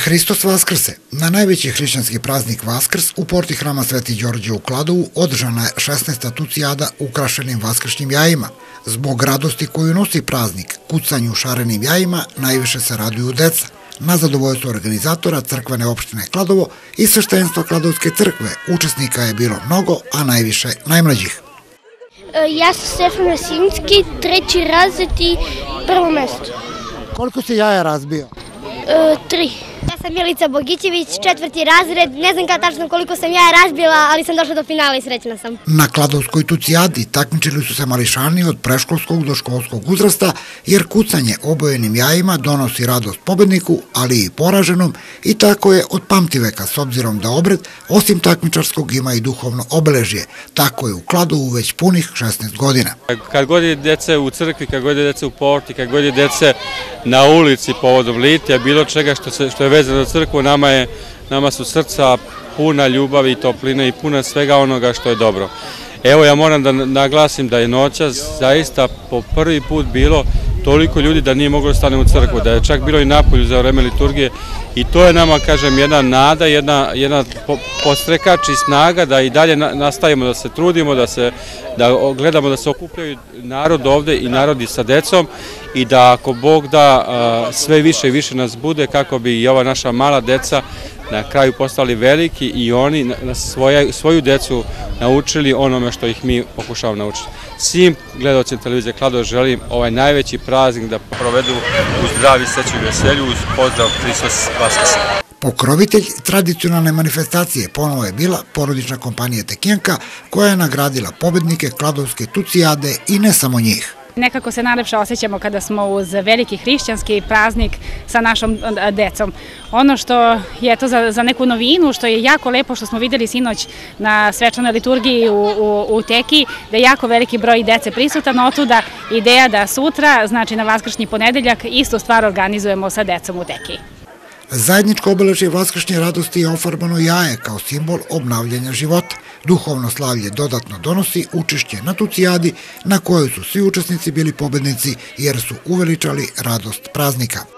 Hristos Vaskrse. Na najveći hrišćanski praznik Vaskrs u porti hrama Sveti Đorđe u Kladovu održana je 16. tucijada ukrašenim vaskršnjim jajima. Zbog radosti koju nosi praznik, kucanju šarenim jajima najviše se raduju deca. Na zadovoljstvo organizatora crkvene opštine Kladovo i sveštenstva Kladovske crkve učesnika je bilo mnogo, a najviše najmlađih. Ja sam Stefan Vesinski, 3. razred i 1. mesto. Koliko si jaja razbio? 3. Ja sam Milica Bogićević, 4. razred. Ne znam kada tačno koliko sam jaja razbila, ali sam došla do finala i srećna sam. Na Kladovskoj tucijadi takmičili su se mališani od preškolskog do školskog uzrasta, jer kucanje obojenim jajima donosi radost pobedniku, ali i poraženom, i tako je od pamtiveka, s obzirom da obred, osim takmičarskog, ima i duhovno obeležje. Tako je u Kladovu već punih 16 godina. Kad god je dece u crkvi, kad god je dece u porti, kad god je dece na ulici povodom litija, bilo čega što je vezano za crkvu, nama su srca puna ljubavi i topline i puna svega onoga što je dobro. Evo, ja moram da naglasim da je noćas zaista po prvi put bilo toliko ljudi da nije moglo da stane u crkvu, da je čak bilo i napolju za vreme liturgije, i to je nama, kažem, jedna nada, jedna podstrekač i snaga da i dalje nastavimo, da se trudimo, da gledamo da se okupljaju narod ovde i narodi sa decom, i da ako Bog da sve više i više nas bude, kako bi i ova naša mala deca na kraju postali veliki i oni svoju decu naučili onome što ih mi pokušavamo naučiti. Svim gledalcima televizije Kladovo želim ovaj najveći praznik da provedu u zdravi, sreći i veselju uz pozdrav Hristos Vaskrse. Pokrovitelj tradicionalne manifestacije ponovo je bila porodična kompanija Tekjenka, koja je nagradila pobednike Kladovske tucijade i ne samo njih. Nekako se najlepše osjećamo kada smo uz veliki hrišćanski praznik sa našom decom. Ono što je to za neku novinu, što je jako lepo, što smo videli sinoć na svečanoj liturgiji u Teki, da je jako veliki broj dece prisutan, otuda ideja da sutra, znači na vaskršnji ponedeljak, istu stvar organizujemo sa decom u Teki. Zajedničko obeležje vaskršnje radosti je ofarbano jaje kao simbol obnavljanja života. Duhovno slavlje dodatno donosi učešće na tucijadi, na kojoj su svi učesnici bili pobednici jer su uveličali radost praznika.